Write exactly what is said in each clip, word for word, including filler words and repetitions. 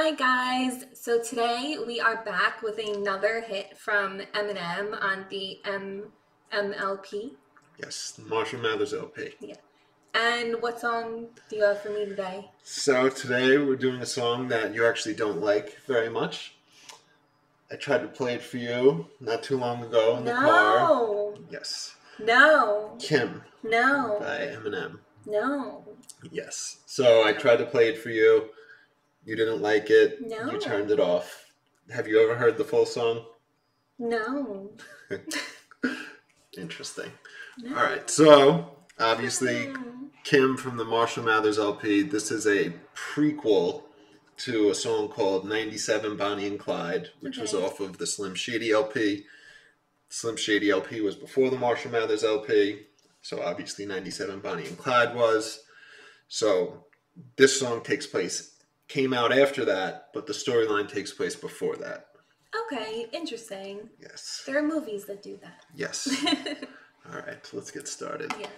Hi guys! So today we are back with another hit from Eminem on the M M L P. Yes, the Marshall Mathers L P. Yeah. And what song do you have for me today? So today we're doing a song that you actually don't like very much. I tried to play it for you not too long ago in the No. car. Yes. No. Kim. No. By Eminem. No. Yes. So I tried to play it for you. You didn't like it. No. You turned it off. Have you ever heard the full song? No. Interesting. No. All right. So obviously, No. Kim from the Marshall Mathers L P. This is a prequel to a song called ninety-seven Bonnie and Clyde, which Okay. was off of the Slim Shady L P. Slim Shady L P was before the Marshall Mathers L P, so obviously ninety-seven Bonnie and Clyde was. So this song takes place, came out after that, but the storyline takes place before that. Okay, interesting. Yes. There are movies that do that. Yes. All right, let's get started. Yes.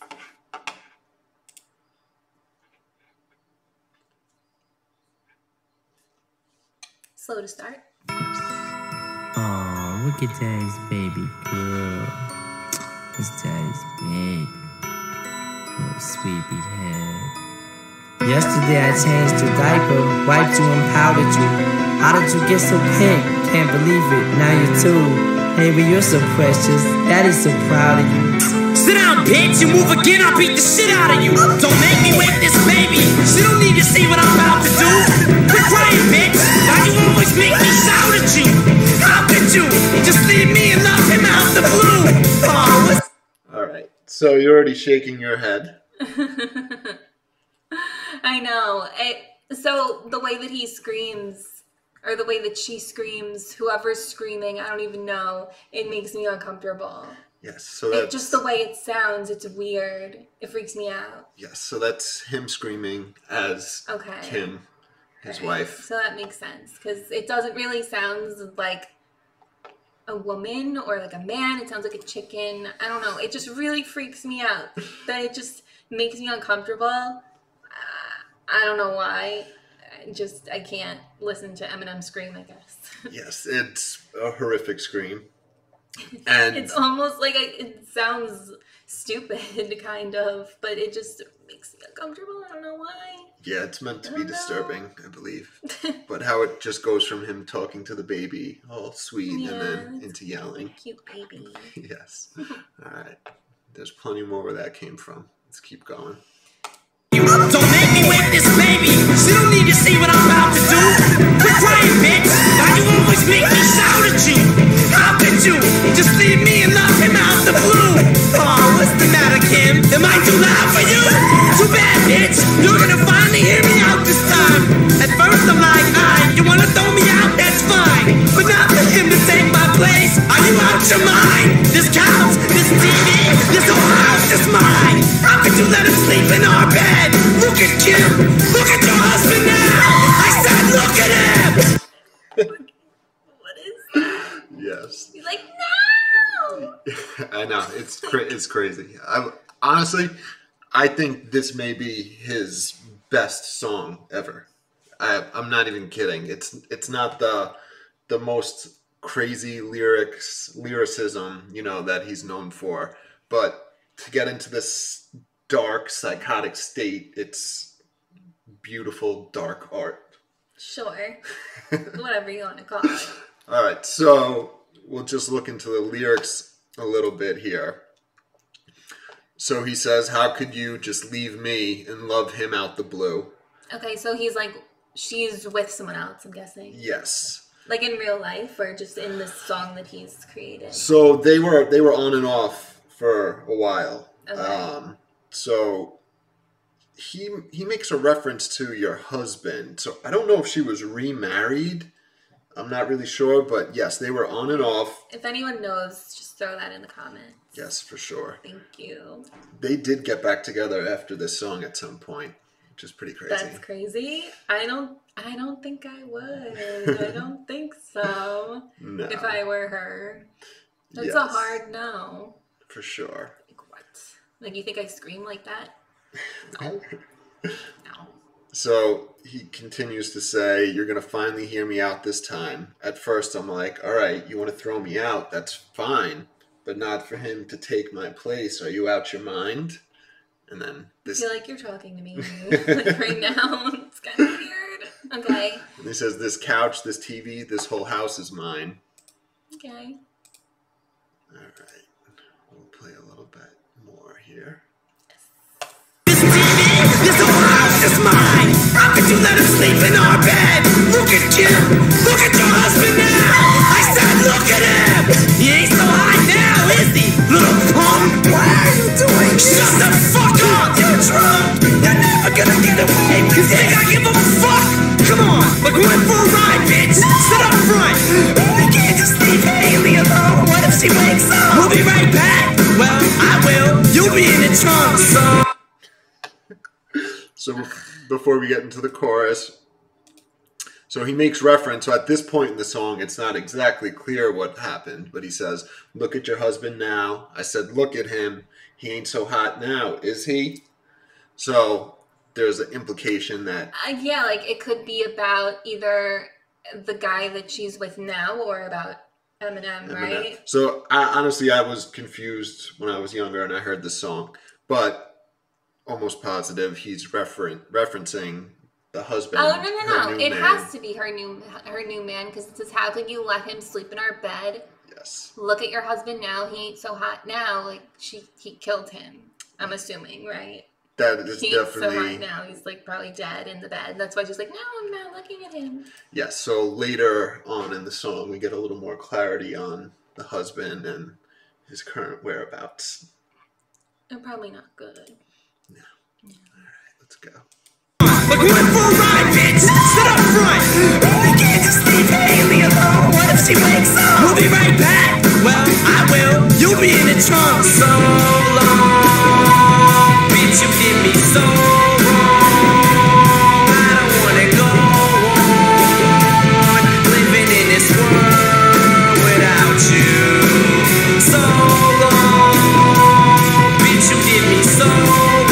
Slow to start. Oh, look at Daddy's baby girl. It's Daddy's baby. Little sweepy head. Yesterday I changed your diaper, wiped you and powdered you. How did you get so pink? Can't believe it, now you're two. Hey, but you're so precious. Daddy's so proud of you. Sit down, bitch, you move again, I'll beat the shit out of you. Don't make me wake this baby. She don't need to see what I'm about to do. Quit crying, bitch. Why you always make me shout at you? How could you just leave me and love him out the blue? Oh, what's All right, so you're already shaking your head. I know. It, so the way that he screams, or the way that she screams, whoever's screaming, I don't even know, it makes me uncomfortable. Yes, so that's It, just the way it sounds, it's weird. It freaks me out. yes, so that's him screaming as Okay. Kim, his Okay. wife. So that makes sense, because it doesn't really sound like a woman or like a man. It sounds like a chicken. I don't know. It just really freaks me out. That it just makes me uncomfortable. Uh, I don't know why. I just, I can't listen to Eminem scream, I guess. Yes, it's a horrific scream. And It's almost like I, it sounds stupid, kind of, but it just makes me uncomfortable. I don't know why. yeah, it's meant to I be don't know. disturbing, I believe. But how it just goes from him talking to the baby, all sweet, Yeah, and then it's into yelling. Cute baby. Yes. All right. There's plenty more where that came from. Let's keep going. you? Don't make me wake this baby. She don't need to see what I'm about to do. Quit crying, bitch. Why you always make me shout at you? How could you just leave me and love him out the blue? Oh, what's the matter, Kim? Am I too loud for you? Too bad, bitch. You're gonna finally hear me out this time. At first I'm like, alright, you wanna throw me out? That's fine. But not for him to take my place. Are you out your mind? This couch, this T V, this whole house is mine. How could you let him sleep in our bed? Look at Kim. Look at your husband now. I said, look at him. What is that? Yes. He's like, no! I know. It's cra- it's crazy. I honestly, I think this may be his best song ever. I, I'm not even kidding. It's it's not the the most crazy lyrics lyricism, you know, that he's known for, but to get into this dark psychotic state, it's beautiful dark art. Sure. Whatever you want to call it. All right, so we'll just look into the lyrics a little bit here. So he says, how could you just leave me and love him out the blue? Okay, so he's like, she's with someone else, I'm guessing. Yes. Like in real life, or just in this song that he's created? So they were they were on and off for a while. Okay. Um, so he he makes a reference to your husband. So I don't know if she was remarried. I'm not really sure, but yes, they were on and off. If anyone knows, just throw that in the comments. Yes, for sure. Thank you. They did get back together after this song at some point, which is pretty crazy. That's crazy. I don't I don't think I would. I don't think so. No. If I were her. That's a Yes. hard no. For sure. Like what? Like you think I scream like that? No. No. So he continues to say, "You're going to finally hear me out this time." At first, I'm like, all right, you want to throw me out? That's fine. But not for him to take my place. Are you out your mind? And then this. I feel like you're talking to me like right now. It's kind of weird. Okay. And he says, "This couch, this T V, this whole house is mine." Okay. All right. We'll play a little bit more here. This T V, this whole house is mine. How could you let him sleep in our bed? Look at Kim. Look at your husband now. I said, look at him. He ain't so hot now, is he? Little punk. Why are you doing this? Shut the fuck up. You're drunk. You're never gonna get away. You think I give a fuck? Come on. We're going for a ride, bitch. Sit up front. We can't just leave Haley alone. What if she wakes up? We'll be right back. Well, I will. You'll be in the trunk, so... So before we get into the chorus, so he makes reference. So at this point in the song, it's not exactly clear what happened, but he says, "Look at your husband now." I said, "Look at him. He ain't so hot now, is he?" So there's an implication that Uh, yeah, like it could be about either the guy that she's with now or about Eminem, right? So I, honestly, I was confused when I was younger and I heard this song, but almost positive he's referen- referencing the husband. Oh no no her no! new It man. has to be her new her new man because it says, "How could you let him sleep in our bed? Yes. Look at your husband now. He ain't so hot now." Like she he killed him. I'm assuming, right? That is He ain't so definitely hot now. He's like probably dead in the bed. That's why she's like, "No, I'm not looking at him." yes. So later on in the song, we get a little more clarity on the husband and his current whereabouts. They're probably not good. Let's go. We're going for a ride, bitch. Sit up front. We can't just leave Haley alone. What if she wakes up? We'll be right back. Well, I will. You'll be in the trunk so long. Bitch, you did me so wrong. I don't wanna go on living in this world without you. So long. Bitch, you did me so wrong.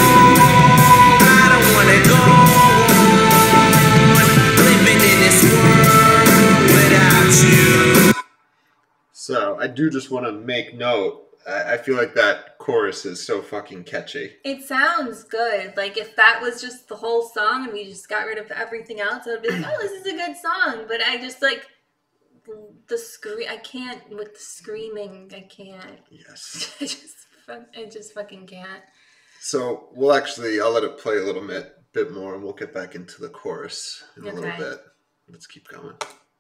So I do just want to make note. I, I feel like that chorus is so fucking catchy. It sounds good. Like if that was just the whole song and we just got rid of everything else, I would be like, "Oh, this is a good song." But I just like the scream. I can't with the screaming. I can't. Yes. I just, I just fucking can't. So we'll actually, I'll let it play a little bit, bit more, and we'll get back into the chorus in a Okay. little bit. Let's keep going.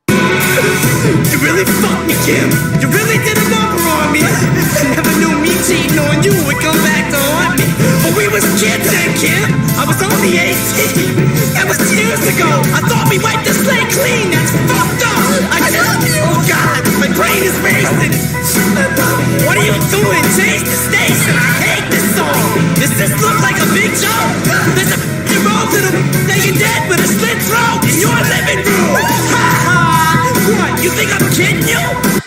You really fucked me, Kim. You really did a number on me. Never knew me cheating on you would come back to haunt me. But we was kids then, Kim. I was only eighteen. That was years ago. I thought we wiped the slate clean. That's fucked up. I love you. Oh God, my brain is racing. What are you doing? Change the station. I hate this song. Does this look like a big joke? There's a f***ing road little laying dead with a slit throat in your living room. Ha ha. What? You think I'm kidding you?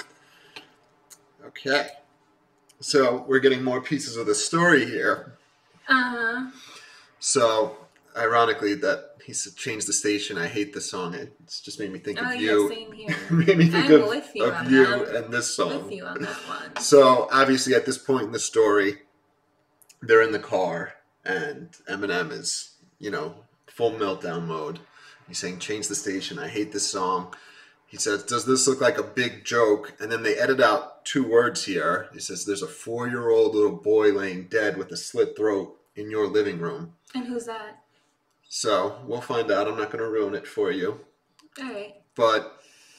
Okay. So we're getting more pieces of the story here. Uh-huh. So, ironically, that he said, "Change the station. I hate this song." It's just made me think Oh of yeah, you. same here. made me think I'm of, with you of on you that. and this song. With you on that one. So, obviously, at this point in the story, they're in the car, and Eminem is, you know, full meltdown mode. He's saying, "Change the station. I hate this song." He says, "Does this look like a big joke?" And then they edit out two words here. He says, "There's a four-year-old little boy laying dead with a slit throat in your living room." And who's that? So we'll find out. I'm not going to ruin it for you. All right. But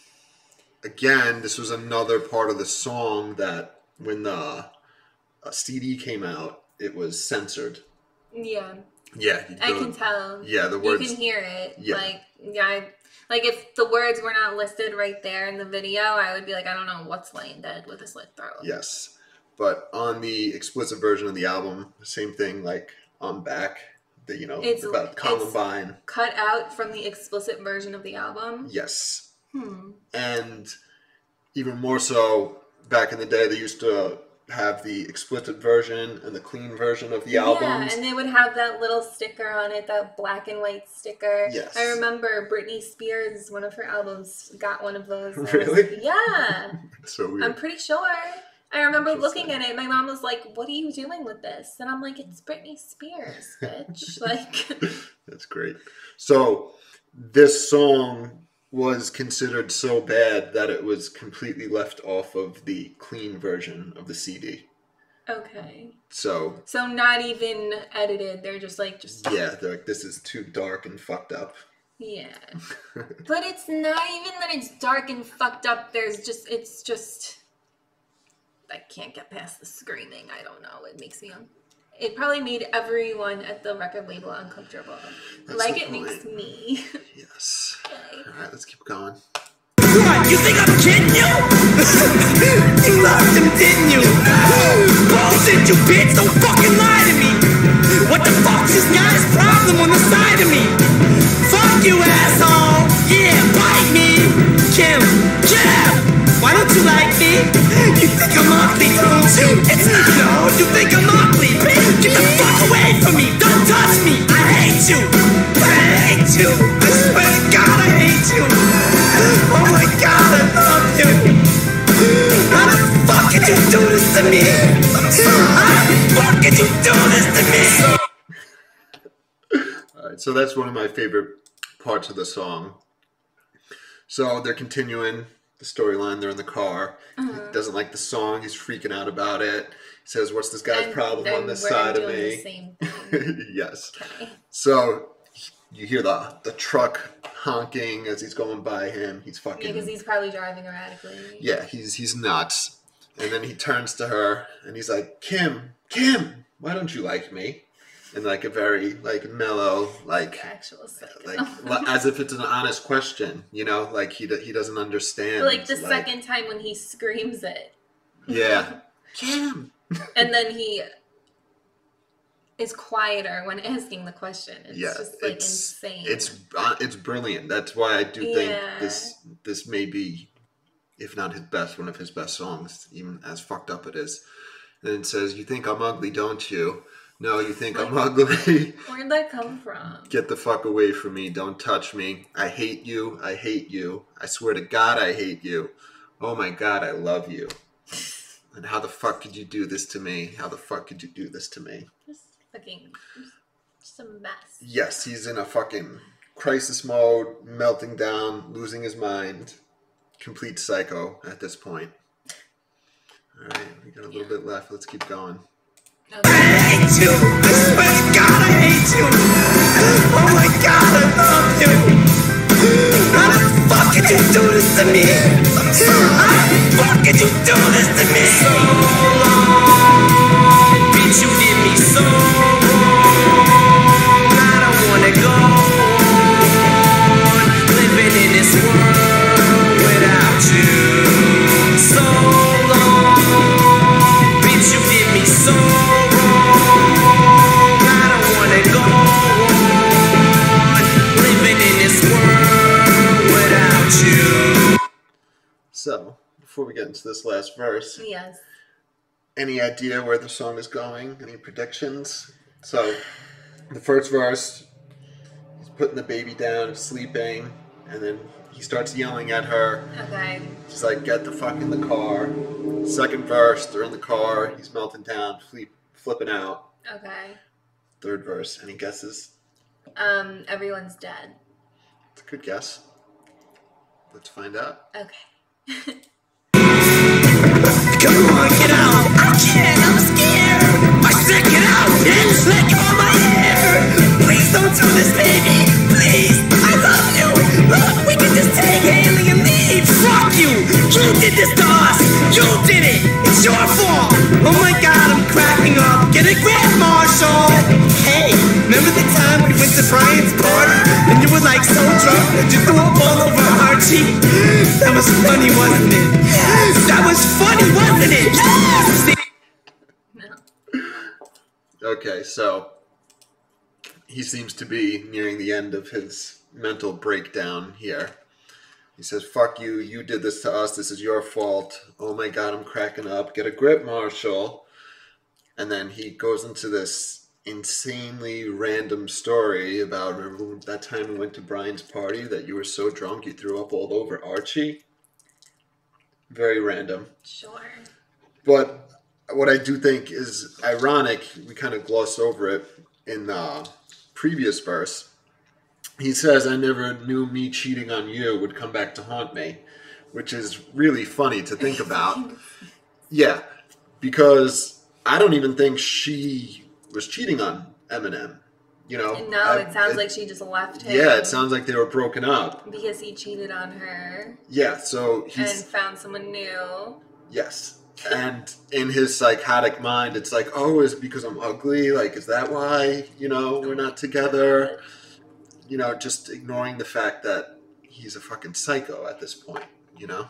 again, this was another part of the song that when the uh, C D came out, it was censored. Yeah. Yeah. I the- can tell. Yeah, the words. You can hear it. Yeah. Like, yeah, I, like if the words were not listed right there in the video, I would be like, I don't know what's laying dead with a slit throat. Yes. But on the explicit version of the album, same thing, like on back, the, you know, It's- about it's- Columbine. Cut out from the explicit version of the album. Yes. Hmm. And even more so, back in the day, they used to have the explicit version and the clean version of the Yeah, albums. and they would have that little sticker on it, that black and white sticker. Yes. I remember Britney Spears, one of her albums, got one of those. I was- Really? yeah. So weird. I'm pretty sure. I remember looking Interesting. at it. My mom was like, "What are you doing with this?" And I'm like, "It's Britney Spears, bitch." Like, That's great. So this song was considered so bad that it was completely left off of the clean version of the C D. okay. So So not even edited. They're just like, just yeah, they're like, this is too dark and fucked up. yeah. But it's not even that it's dark and fucked up. There's just, it's just, I can't get past the screaming. I don't know. It makes me, un- it probably made everyone at the record label uncomfortable. That's like the it makes point. me. Yes. Okay. All right, let's keep going. What, you think I'm kidding you? You loved him, didn't you? Bullshit, you bitch, don't fucking lie to me. What the fuck's this guy's problem on the side of me? Fuck you, asshole. Yeah, bite me. Kim, Kim, why don't you like me? You think I'm ugly, don't you? It's no, you think I'm ugly, bitch. Get the fuck away from me. Don't touch me. I hate you. I hate you. I swear to God, I hate you. Oh my God, I love you. How the fuck could you do this to me? How the fuck could you do this to me? All right, so that's one of my favorite parts of the song. So they're continuing the storyline. They're in the car. He doesn't like the song. He's freaking out about it. He says, "What's this guy's And problem then on this we're side of doing me?" the same thing. Yes. Okay. So you hear the the truck honking as he's going by him. He's Yeah, fucking because he's probably driving erratically. yeah. He's he's nuts. And then he turns to her and he's like, "Kim, Kim, why don't you like me?" In like a very like mellow like Actual psycho. like li- as if it's an honest question, you know, like he do- he doesn't understand. Like the second time when he screams it. yeah, Kim. And then he is quieter when asking the question. It's Yeah, just like it's insane. it's uh, it's brilliant. That's why I do think Yeah. this this may be, if not his best, one of his best songs, even as fucked up it is. And it says, "You think I'm ugly, don't you? No, you think I'm ugly. Where'd that come from? Get the fuck away from me. Don't touch me. I hate you. I hate you. I swear to God, I hate you. Oh my God, I love you. And how the fuck could you do this to me? How the fuck could you do this to me?" Just fucking, just a mess. Yes, he's in a fucking crisis mode, melting down, losing his mind. Complete psycho at this point. Alright, we got a little bit left. Let's keep going. I hate you. I swear to God, I hate you. Oh my God, I love you. How the fuck could you do this to me? How the fuck could you do this to me? So long, bitch, you did me so wrong. I don't wanna go on living in this world without you. So long, bitch, you did me so wrong. I don't wanna go on living in this world without you. So, before we get into this last verse, Yes. any idea where the song is going? Any predictions? So, the first verse, he's putting the baby down, sleeping, and then he starts yelling at her. Okay. She's like, "Get the fuck in the car." Second verse, they're in the car, he's melting down, flip, flipping out. Okay. Third verse, any guesses? Um, everyone's dead. It's a good guess. Let's find out. Okay. Come on, get out. I can't, I'm scared. I said get out and just let go of my hair. Please don't do this, baby. Please, I love you. Look, we can just take Haley and leave. Fuck you. You did this to us. You did it. It's your fault. Oh my God, I'm cracking up. Get a grab, Marshall. Hey, remember the time we went to Brian's party and you were like so drunk that you threw up all over Archie? That was funny, wasn't it? That was funny, wasn't it? Yes! No. Okay, so he seems to be nearing the end of his mental breakdown here. He says, "Fuck you. You did this to us. This is your fault. Oh my God, I'm cracking up. Get a grip, Marshall." And then he goes into this insanely random story about, remember that time we went to Brian's party that you were so drunk you threw up all over Archie? Very random. Sure. But what I do think is ironic, we kind of glossed over it in the previous verse. He says, "I never knew me cheating on you would come back to haunt me," which is really funny to think about. Yeah, because I don't even think she was cheating on Eminem. You know? No, I, it sounds it, like she just left him. Yeah, it sounds like they were broken up. Because he cheated on her. Yeah, so he's... And found someone new. Yes. And in his psychotic mind, it's like, oh, is it because I'm ugly? Like, is that why, you know, we're not together? You know, just ignoring the fact that he's a fucking psycho at this point, you know?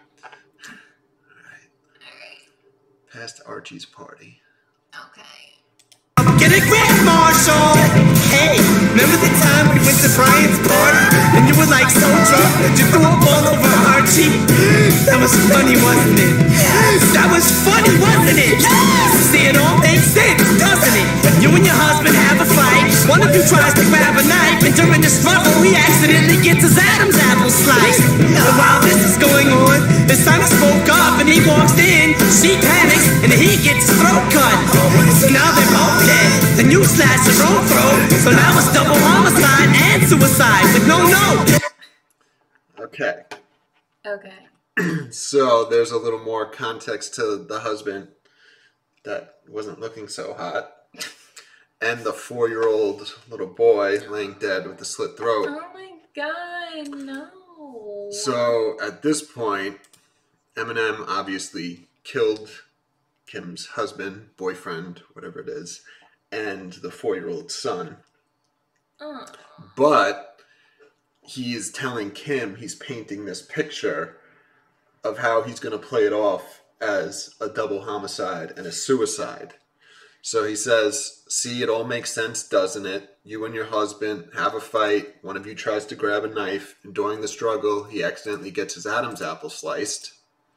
All right. All right. Past Archie's party. Okay. Get it quick, Marshall! Hey, remember the time we went to Brian's party? And you were like so drunk that you threw up all over Archie? That was funny, wasn't it? That was funny, wasn't it? See, it all makes sense, doesn't it? You and your husband have a fight. One of you tries to grab a knife, and during the struggle, he accidentally gets his Adam's apple sliced. And while this is going on, his son spoke up, and he walks in. She panics, and he gets his throat cut. So now they're both dead. Then you slash your own throat. So now it's double homicide and suicide with no note. Okay. Okay. So there's a little more context to the husband that wasn't looking so hot. And the four-year-old little boy laying dead with a slit throat. Oh my God, no. So at this point, Eminem obviously killed Kim's husband, boyfriend, whatever it is, and the four-year-old son. Oh. But he is telling Kim, he's painting this picture of how he's going to play it off as a double homicide and a suicide. So he says, "See, it all makes sense, doesn't it? You and your husband have a fight. One of you tries to grab a knife, and during the struggle, he accidentally gets his Adam's apple sliced."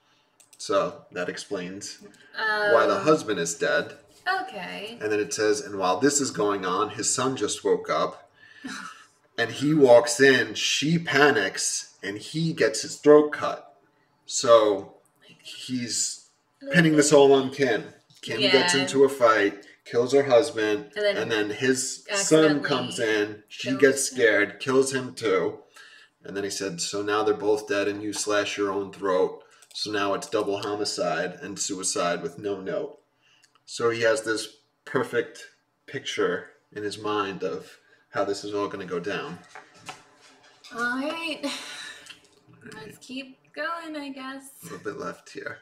So that explains Um, why the husband is dead. Okay. And then it says, "And while this is going on, his son just woke up, and he walks in, she panics, and he gets his throat cut." So he's pinning this all on Kim. Kim Yeah. gets into a fight, kills her husband, And then and then his son accidentally comes in. She kills gets him. scared, kills him too. And then he said, "So now they're both dead, and you slash your own throat. So now it's double homicide and suicide with no note." So he has this perfect picture in his mind of how this is all going to go down. All right. Let's keep going, I guess. A little bit left here.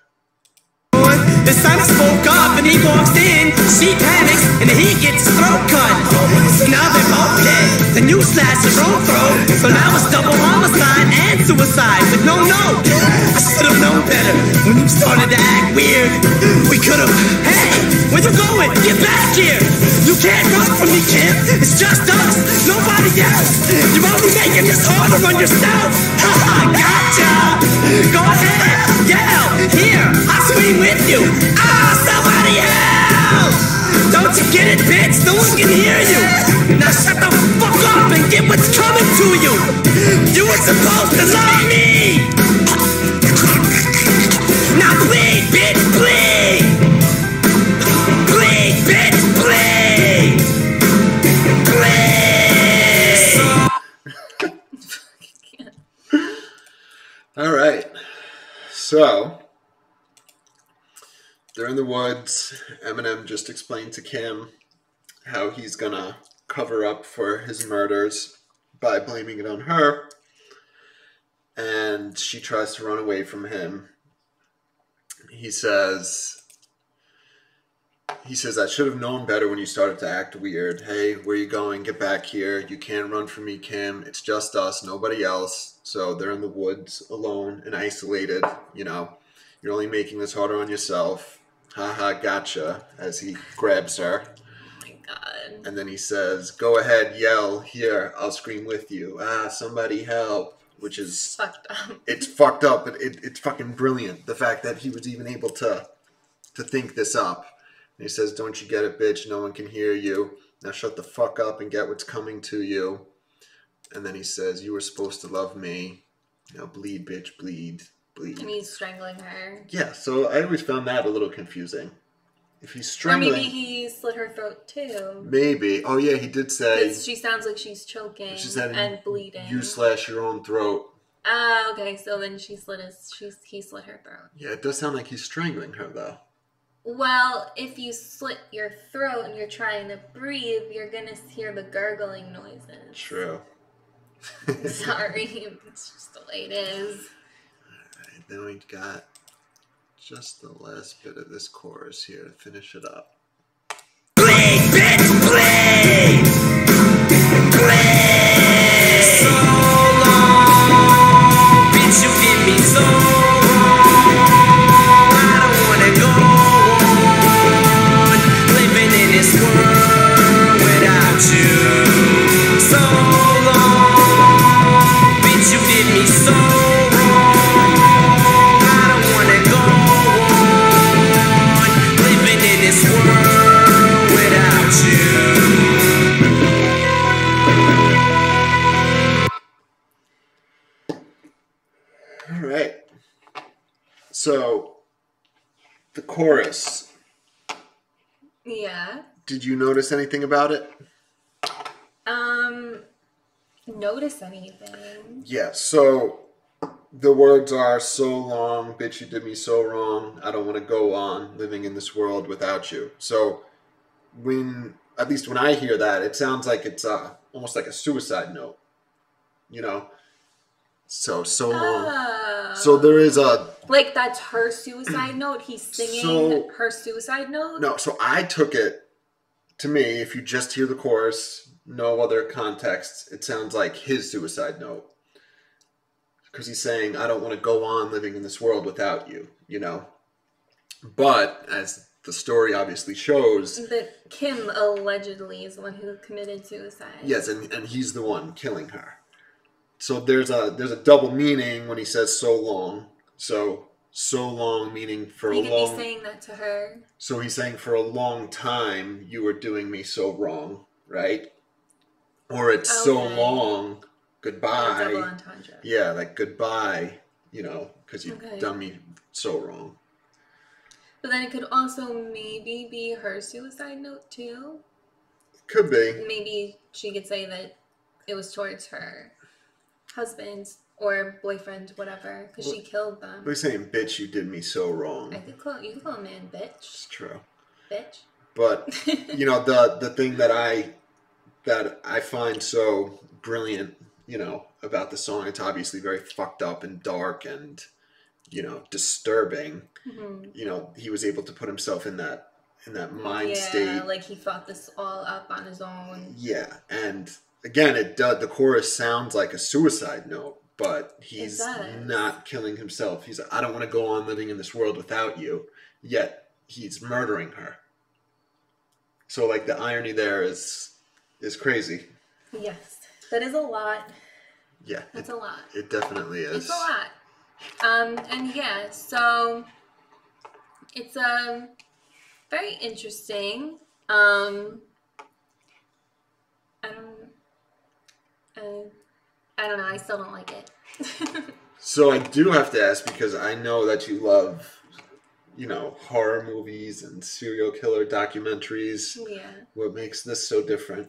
His son spoke up and he walks in. She panics and he gets his throat cut. So now they're both dead. Then you slash your own throat. So now it's double homicide and suicide with no note. I should have known better when you started to act weird. We could have. Hey, where you going? Get back here. You can't run from me, Kim. It's just us, nobody else. You're only making this harder on yourself. Haha, gotcha. Go ahead, yell. Here, I'll scream with you. Ah, somebody help! Don't you get it, bitch? No one can hear you. Now shut the fuck up and get what's coming to you. You were supposed to love me. Now bleed, bitch, bleed. Bleed, bitch, bleed. Bleed. All right. So they're in the woods. Eminem just explained to Kim how he's going to cover up for his murders by blaming it on her. And she tries to run away from him. He says, he says, "I should have known better when you started to act weird. Hey, where you going? Get back here. You can't run from me, Kim. It's just us, nobody else." So they're in the woods alone and isolated. You know, you're only making this harder on yourself. Haha, gotcha, as he grabs her. Oh my God. And then he says, "Go ahead, yell. Here, I'll scream with you. Ah, somebody help." which is Fucked up. it's fucked up, but it, it's fucking brilliant. The fact that he was even able to to think this up. And he says, "Don't you get it, bitch? No one can hear you. Now shut the fuck up and get what's coming to you." And then he says, "You were supposed to love me. Now bleed, bitch, bleed, bleed." And he's strangling her. Yeah, so I always found that a little confusing. If he's Or strangling, maybe he slit her throat too. maybe. Oh yeah, he did say. Because she sounds like she's choking She said, and bleeding. "You slash your own throat." Ah, okay. So then she slit his. She's he slit her throat. Yeah, it does sound like he's strangling her though. Well, if you slit your throat and you're trying to breathe, you're gonna hear the gurgling noises. True. Sorry, it's just the way it is. Alright, then we got just the last bit of this chorus here to finish it up. Bleed, bitch, bleed! Bleed! So long, bitch, you did me so wrong. I don't wanna go on living in this world without you. So long, bitch, you did me so wrong. I don't wanna go on living in this world without you. All right. So, the chorus. Yeah. Did you notice anything about it? Um. Notice anything? Yeah. So, the words are "so long, bitch, you did me so wrong. I don't want to go on living in this world without you." So, when at least when I hear that, it sounds like it's uh almost like a suicide note. You know. So so long. Oh. So there is a Like that's her suicide note. He's singing So- her suicide note. no. So I took it to me. If you just hear the chorus, no other context, it sounds like his suicide note because he's saying, "I don't want to go on living in this world without you." You know. But as the story obviously shows, That Kim allegedly is the one who committed suicide. yes, and, and he's the one killing her. So there's a there's a double meaning when he says "so long." So so long meaning for He a could long. be saying that to her. So he's saying for a long time you were doing me so wrong, right? Or it's so Okay. long, A goodbye. double entendre. Yeah, like goodbye, you know, because you've Okay. done me so wrong. But then it could also maybe be her suicide note too. Could be. Maybe she could say that it was towards her husband or boyfriend, whatever, because she killed them. But he's saying, "Bitch, you did me so wrong." I could call you could call a man bitch, It's true. bitch. But you know, the the thing that I that I find so brilliant, you know, about the song, it's obviously very fucked up and dark and, you know, disturbing. Mhm. You know, he was able to put himself in that in that mind yeah, state. like he thought this all up on his own. Yeah, and again, it does. The chorus sounds like a suicide note, but he's does. not killing himself. He's like, "I don't want to go on living in this world without you." Yet he's murdering her. So, like, the irony there is is crazy. Yes, that is a lot. Yeah, That's it, a lot. it definitely is. It's a lot. Um, and yeah, so it's um very interesting. Um, I don't, I, I don't know. I still don't like it. So I do have to ask because I know that you love, you know, horror movies and serial killer documentaries. Yeah. What makes this so different?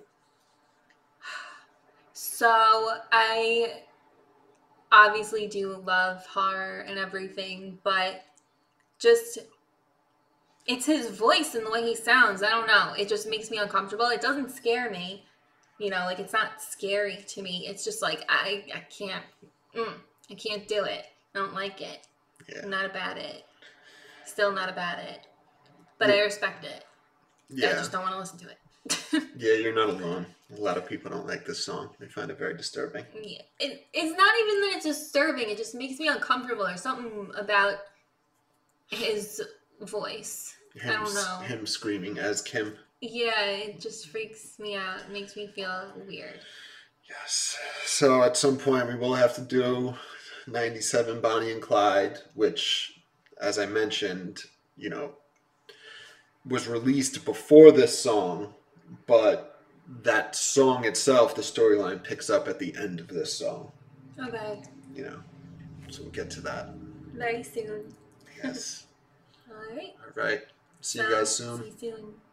So I obviously do love horror and everything, but just it's his voice and the way he sounds. I don't know. It just makes me uncomfortable. It doesn't scare me. You know, like it's not scary to me. It's just like I I can't mm, I can't do it. I don't like it. Yeah. I'm not about it. Still not about it. But I respect it. I Yeah. just don't want to listen to it. Yeah, you're not alone. A lot of people don't like this song. They find it very disturbing. Yeah. It, it's not even that it's disturbing. It just makes me uncomfortable. There's something about his voice. Him, I don't know. him screaming as Kim. Yeah, it just freaks me out. It makes me feel weird. Yes. So at some point we will have to do ninety-seven Bonnie and Clyde, which, as I mentioned, you know, was released before this song, but that song itself, the storyline picks up at the end of this song. Okay. You know, so we'll get to that. Very soon. Yes. All right. All right. See you So, guys soon. See you soon.